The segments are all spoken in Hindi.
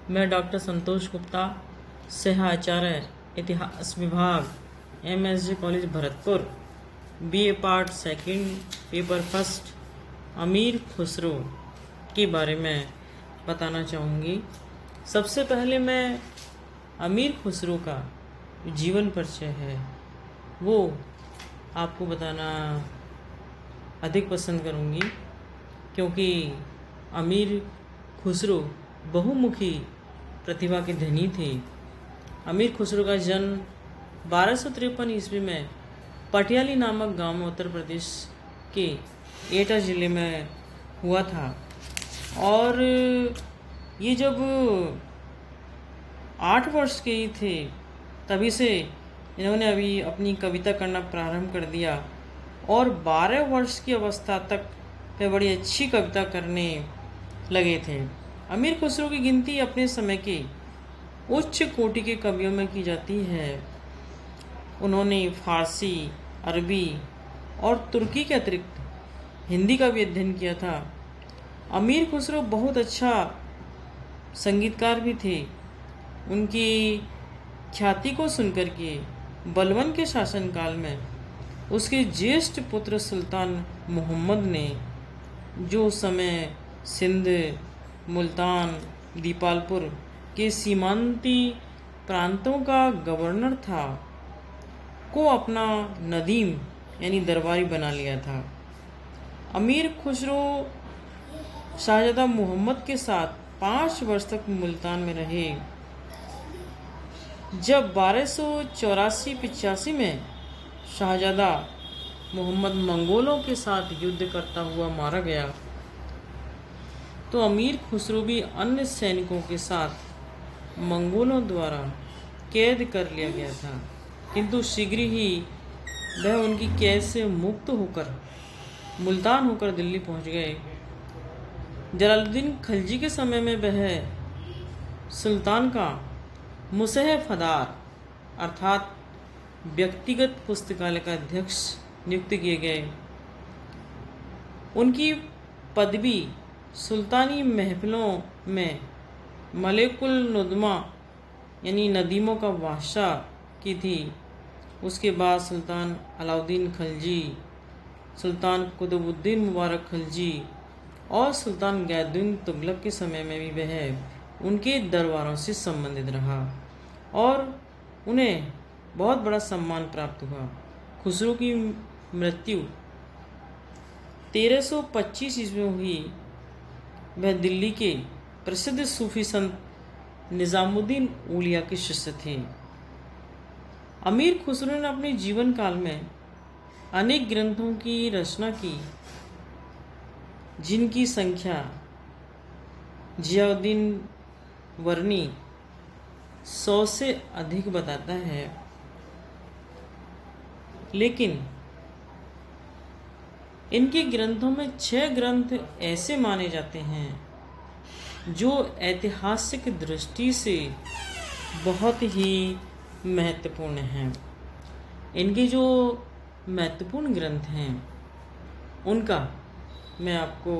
मैं डॉक्टर संतोष गुप्ता, सह आचार्य इतिहास विभाग, MSG college Bharatpur, BA part second, paper first, Amir Khusro के बारे में बताना चाहूँगी। सबसे पहले मैं अमीर खुसरो का जीवन परिचय है वो आपको बताना अधिक पसंद करूँगी, क्योंकि अमीर खुसरो बहुमुखी प्रतिभा के धनी थे। अमीर खुसरो का जन्म 1253 ईस्वी में पटियाली नामक गांव में उत्तर प्रदेश के एटा जिले में हुआ था। और ये जब 8 वर्ष के ही थे तभी से इन्होंने अभी अपनी कविता करना प्रारंभ कर दिया और 12 वर्ष की अवस्था तक वे बड़ी अच्छी कविता करने लगे थे। अमीर खुसरो की गिनती अपने समय के उच्च कोटि के कवियों में की जाती है। उन्होंने फारसी, अरबी और तुर्की के अतिरिक्त हिंदी का भी अध्ययन किया था। अमीर खुसरो बहुत अच्छा संगीतकार भी थे। उनकी ख्याति को सुनकर के बलबन के शासनकाल में उसके ज्येष्ठ पुत्र सुल्तान मोहम्मद ने, जो उस समय सिंध, मुल्तान, दीपालपुर के सीमांती प्रांतों का गवर्नर था, को अपना नदीम यानी दरबारी बना लिया था। अमीर खुसरो शाहजादा मोहम्मद के साथ 5 वर्ष तक मुल्तान में रहे। जब 1284-85 में शाहजादा मोहम्मद मंगोलों के साथ युद्ध करता हुआ मारा गया, तो अमीर खुसरो भी अन्य सैनिकों के साथ मंगोलों द्वारा कैद कर लिया गया था, किंतु शीघ्र ही वह उनकी कैद से मुक्त होकर मुल्तान होकर दिल्ली पहुंच गए। जलालुद्दीन खलजी के समय में वह सुल्तान का मुसहफ़दार अर्थात व्यक्तिगत पुस्तकालय का अध्यक्ष नियुक्त किए गए। उनकी पदवी सुल्तानी महफिलों में मलिकुल नुदमा यानी नदीमों का बादशाह की थी। उसके बाद सुल्तान अलाउद्दीन खलजी, सुल्तान कुतुबुद्दीन मुबारक खलजी और सुल्तान गैसुद्दीन तुगलक के समय में भी वह उनके दरबारों से संबंधित रहा और उन्हें बहुत बड़ा सम्मान प्राप्त हुआ। खुसरो की मृत्यु 1325 ईस्वी में हुई। वह दिल्ली के प्रसिद्ध सूफी संत निजामुद्दीन औलिया के शिष्य थे। अमीर खुसरो ने अपने जीवन काल में अनेक ग्रंथों की रचना की, जिनकी संख्या जियाउद्दीन वर्नी 100 से अधिक बताता है। लेकिन इनके ग्रंथों में 6 ग्रंथ ऐसे माने जाते हैं जो ऐतिहासिक दृष्टि से बहुत ही महत्वपूर्ण हैं। इनके जो महत्वपूर्ण ग्रंथ हैं उनका मैं आपको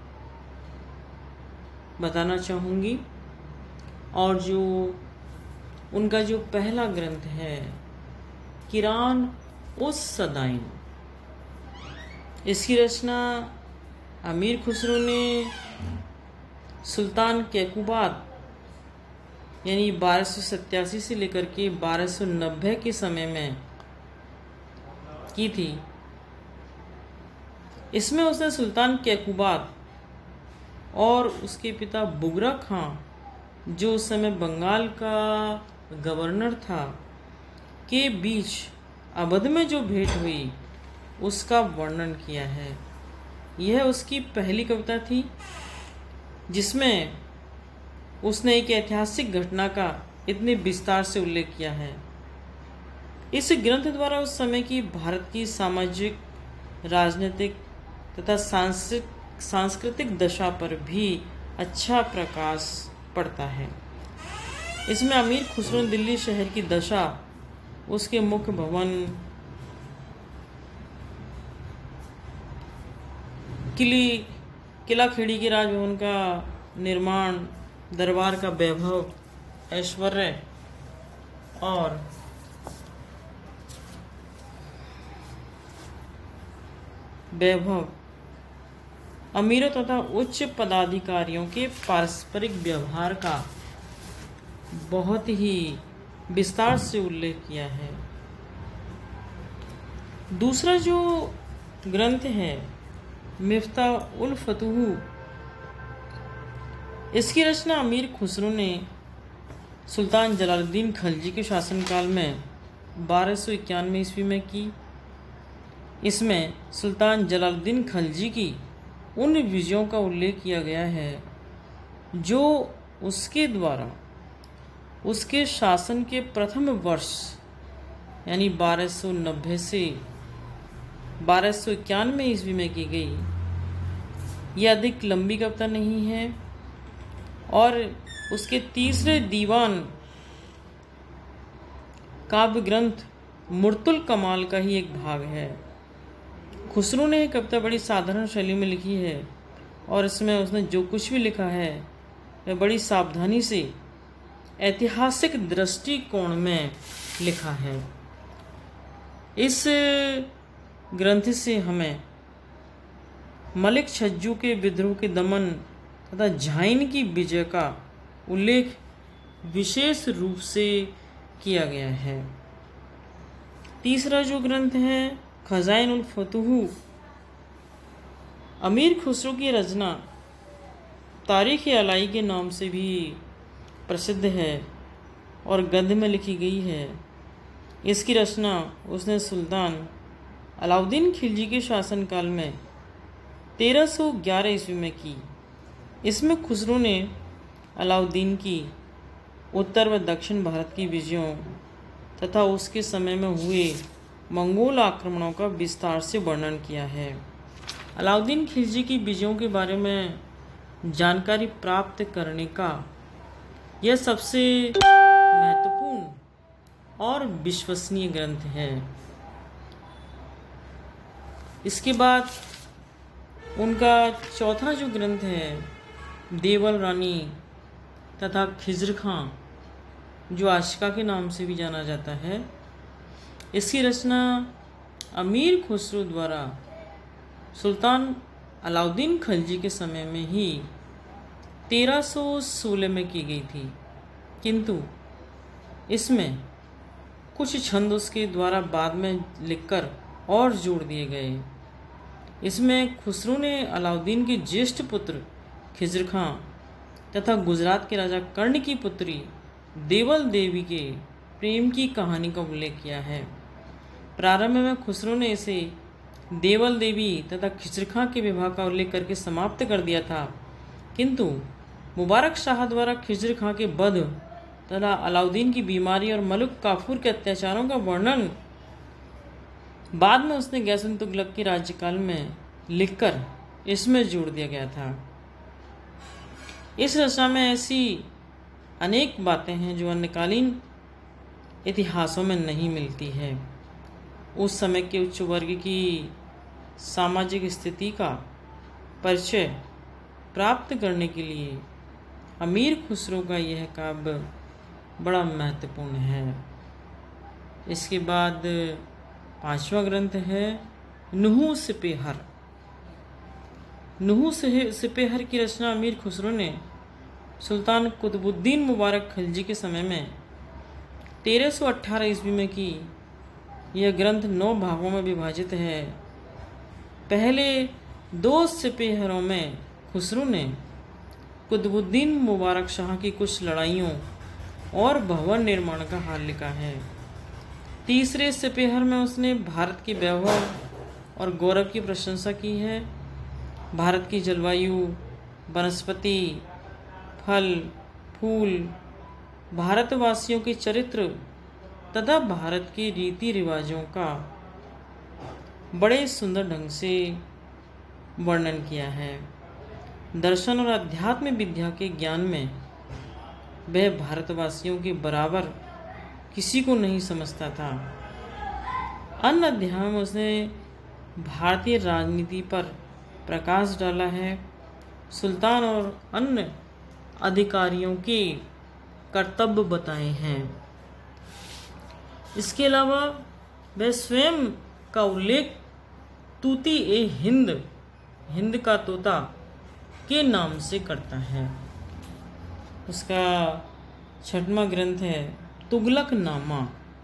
बताना चाहूँगी। और जो उनका जो पहला ग्रंथ है किरान उस सदाइन, इसकी रचना अमीर खुसरो ने सुल्तान कैकुबाद यानी 1287 से लेकर के 1290 के समय में की थी। इसमें उसने सुल्तान कैकुबाद और उसके पिता बुगरा खां, जो उस समय बंगाल का गवर्नर था, के बीच अवध में जो भेंट हुई उसका वर्णन किया है। यह उसकी पहली कविता थी जिसमें उसने एक ऐतिहासिक घटना का इतने विस्तार से उल्लेख किया है। इस ग्रंथ द्वारा उस समय की भारत की सामाजिक, राजनीतिक तथा सांस्कृतिक दशा पर भी अच्छा प्रकाश पड़ता है। इसमें अमीर खुसरो ने दिल्ली शहर की दशा, उसके मुख्य भवन, किला खेड़ी के राजभवन का निर्माण, दरबार का वैभव, ऐश्वर्य और अमीरों तथा उच्च पदाधिकारियों के पारस्परिक व्यवहार का बहुत ही विस्तार से उल्लेख किया है। दूसरा जो ग्रंथ है मिफ्ताह उल फतूह, इसकी रचना अमीर खुसरो ने सुल्तान जलालुद्दीन खलजी के शासनकाल में 1291 ईस्वी में की। इसमें सुल्तान जलालुद्दीन खलजी की उन विजयों का उल्लेख किया गया है जो उसके द्वारा उसके शासन के प्रथम वर्ष यानी 1290 से 1291 ईस्वी में की गई। यह अधिक लंबी कविता नहीं है और उसके तीसरे दीवान काव्य ग्रंथ मुर्तुल कमाल का ही एक भाग है। खुसरो ने यह कविता बड़ी साधारण शैली में लिखी है और इसमें उसने जो कुछ भी लिखा है वह बड़ी सावधानी से ऐतिहासिक दृष्टिकोण में लिखा है। इस ग्रंथ से हमें मलिक छज्जू के विद्रोह के दमन तथा झाइन की विजय का उल्लेख विशेष रूप से किया गया है। तीसरा जो ग्रंथ है खजाइन उल फतूह, अमीर खुसरो की रचना तारीख अलाई के नाम से भी प्रसिद्ध है और गद्य में लिखी गई है। इसकी रचना उसने सुल्तान अलाउद्दीन खिलजी के शासनकाल में 1311 ईस्वी में की। इसमें खुसरो ने अलाउद्दीन की उत्तर व दक्षिण भारत की विजयों तथा उसके समय में हुए मंगोल आक्रमणों का विस्तार से वर्णन किया है। अलाउद्दीन खिलजी की विजयों के बारे में जानकारी प्राप्त करने का यह सबसे महत्वपूर्ण और विश्वसनीय ग्रंथ है। इसके बाद उनका चौथा जो ग्रंथ है देवल रानी तथा खिज्र खां, जो आशिका के नाम से भी जाना जाता है, इसकी रचना अमीर खुसरो द्वारा सुल्तान अलाउद्दीन खिलजी के समय में ही 1316 में की गई थी, किंतु इसमें कुछ छंद उसके द्वारा बाद में लिखकर और जोड़ दिए गए। इसमें खुसरो ने अलाउद्दीन के ज्येष्ठ पुत्र खिज्र खां तथा गुजरात के राजा कर्ण की पुत्री देवल देवी के प्रेम की कहानी का उल्लेख किया है। प्रारंभ में खुसरो ने इसे देवल देवी तथा खिज्र खां के विवाह का उल्लेख करके समाप्त कर दिया था, किंतु मुबारक शाह द्वारा खिज्र खां के वध तथा अलाउद्दीन की बीमारी और मलिक काफूर के अत्याचारों का वर्णन बाद में उसने गैसन तुगलक के राज्यकाल में लिखकर इसमें जोड़ दिया गया था। इस रचना में ऐसी अनेक बातें हैं जो अन्यकालीन इतिहासों में नहीं मिलती है। उस समय के उच्च वर्ग की सामाजिक स्थिति का परिचय प्राप्त करने के लिए अमीर खुसरो का यह काव्य बड़ा महत्वपूर्ण है। इसके बाद पांचवा ग्रंथ है नुहू सिपेहर। नुहू सिपेहर की रचना अमीर खुसरो ने सुल्तान कुतुबुद्दीन मुबारक खिलजी के समय में 1318 ईस्वी में की। यह ग्रंथ 9 भागों में विभाजित है। पहले 2 सिपेहरों में खुसरो ने कुतुबुद्दीन मुबारक शाह की कुछ लड़ाइयों और भवन निर्माण का हाल लिखा है। तीसरे सिपेहर में उसने भारत के वैभव और गौरव की प्रशंसा की है। भारत की जलवायु, वनस्पति, फल, फूल, भारतवासियों के चरित्र तथा भारत के रीति रिवाजों का बड़े सुंदर ढंग से वर्णन किया है। दर्शन और अध्यात्म विद्या के ज्ञान में वह भारतवासियों के बराबर किसी को नहीं समझता था। अन्य अध्याय में उसने भारतीय राजनीति पर प्रकाश डाला है। सुल्तान और अन्य अधिकारियों के कर्तव्य बताए हैं। इसके अलावा वह स्वयं का उल्लेख तूती ए हिंद, हिंद का तोता के नाम से करता है। उसका 6वां ग्रंथ है तुगलकनामा।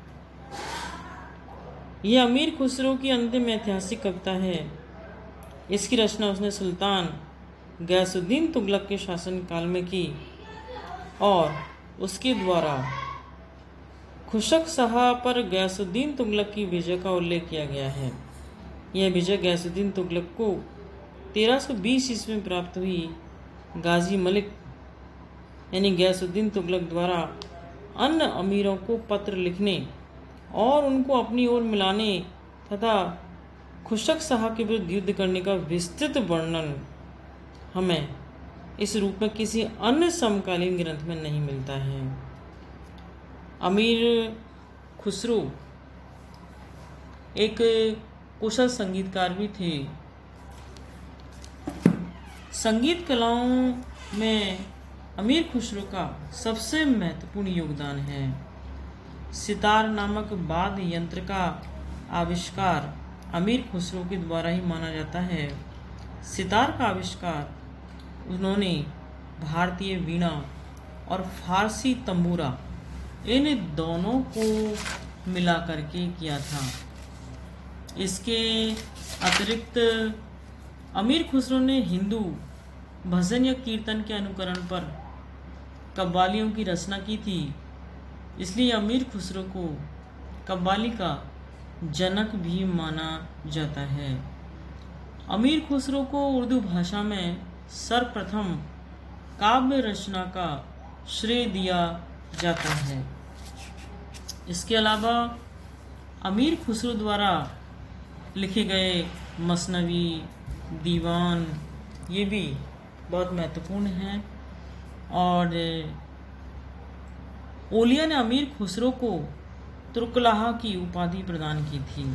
यह अमीर खुसरो की अंतिम ऐतिहासिक कविता है। इसकी रचना उसने सुल्तान गयासुद्दीन तुगलक के शासनकाल में की और उसके द्वारा खुशक शाह पर गयासुद्दीन तुगलक की विजय का उल्लेख किया गया है। यह विजय गयासुद्दीन तुगलक को 1320 ईस्वी में प्राप्त हुई। गाजी मलिक यानी गयासुद्दीन तुगलक द्वारा अन्य अमीरों को पत्र लिखने और उनको अपनी ओर मिलाने तथा खुशक शाह के विरुद्ध युद्ध करने का विस्तृत वर्णन हमें इस रूप में किसी अन्य समकालीन ग्रंथ में नहीं मिलता है। अमीर खुसरो एक कुशल संगीतकार भी थे। संगीत कलाओं में अमीर खुसरो का सबसे महत्वपूर्ण योगदान है। सितार नामक वाद्य यंत्र का आविष्कार अमीर खुसरो के द्वारा ही माना जाता है। सितार का आविष्कार उन्होंने भारतीय वीणा और फारसी तंबूरा इन दोनों को मिला करके किया था। इसके अतिरिक्त अमीर खुसरो ने हिंदू भजन या कीर्तन के अनुकरण पर कव्वालियों की रचना की थी। इसलिए अमीर खुसरो को कव्वाली का जनक भी माना जाता है। अमीर खुसरो को उर्दू भाषा में सर्वप्रथम काव्य रचना का श्रेय दिया जाता है। इसके अलावा अमीर खुसरो द्वारा लिखे गए मसनवी, दीवान ये भी बहुत महत्वपूर्ण हैं। और ओलिया ने अमीर खुसरो को तुर्कलाहा की उपाधि प्रदान की थी।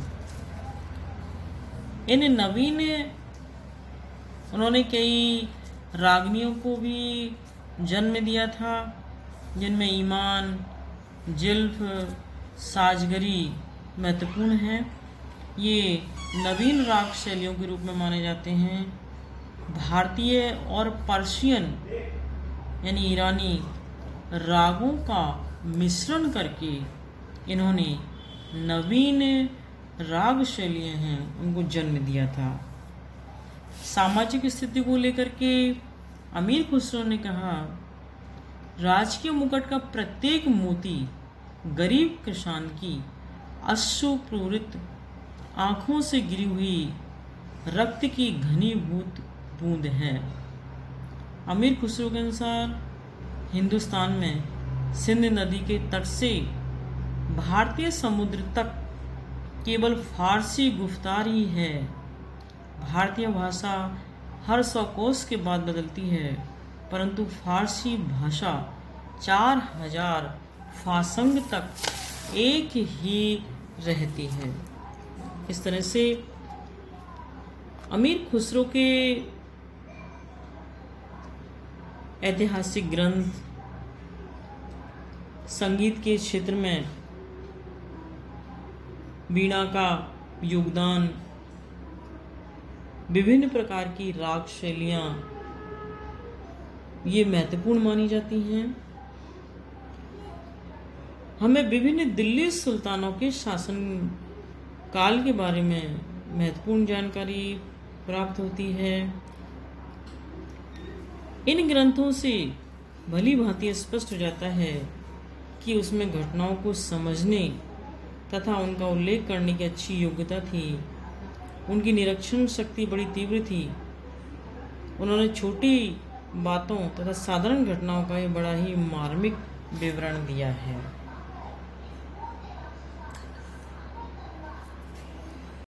इन नवीन उन्होंने कई रागनियों को भी जन्म दिया था, जिनमें ईमान, जिल्फ, साजगरी महत्वपूर्ण हैं। ये नवीन राग शैलियों के रूप में माने जाते हैं। भारतीय और पर्शियन यानी ईरानी रागों का मिश्रण करके इन्होंने नवीन राग शैलियाँ हैं उनको जन्म दिया था। सामाजिक स्थिति को लेकर के अमीर खुसरो ने कहा, राजकीय मुकुट का प्रत्येक मोती गरीब किसान की अश्रुपूरित आंखों से गिरी हुई रक्त की घनीभूत बूंद है। अमीर खुसरो के अनुसार हिंदुस्तान में सिंध नदी के तट से भारतीय समुद्र तक केवल फारसी गुफ्तार ही है। भारतीय भाषा हर 100 कोस के बाद बदलती है, परंतु फारसी भाषा 4000 फासंग तक एक ही रहती है। इस तरह से अमीर खुसरो के ऐतिहासिक ग्रंथ संगीत के क्षेत्र में वीणा का योगदान, विभिन्न प्रकार की राग शैलियाँ ये महत्वपूर्ण मानी जाती हैं। हमें विभिन्न दिल्ली सुल्तानों के शासन काल के बारे में महत्वपूर्ण जानकारी प्राप्त होती है। इन ग्रंथों से भली भांति स्पष्ट हो जाता है कि उसमें घटनाओं को समझने तथा उनका उल्लेख करने की अच्छी योग्यता थी। उनकी निरीक्षण शक्ति बड़ी तीव्र थी। उन्होंने छोटी बातों तथा साधारण घटनाओं का बड़ा ही मार्मिक विवरण दिया है।